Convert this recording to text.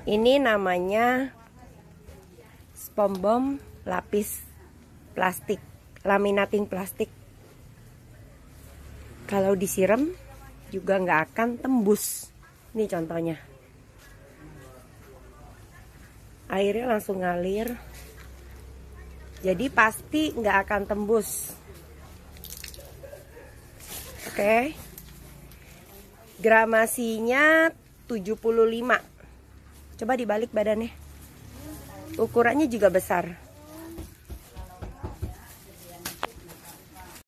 Ini namanya SpongeBob lapis plastik, laminating plastik. Kalau disiram juga nggak akan tembus. Ini contohnya. Airnya langsung ngalir. Jadi pasti nggak akan tembus. Oke. Gramasinya 75. Coba dibalik badannya. Ukurannya juga besar.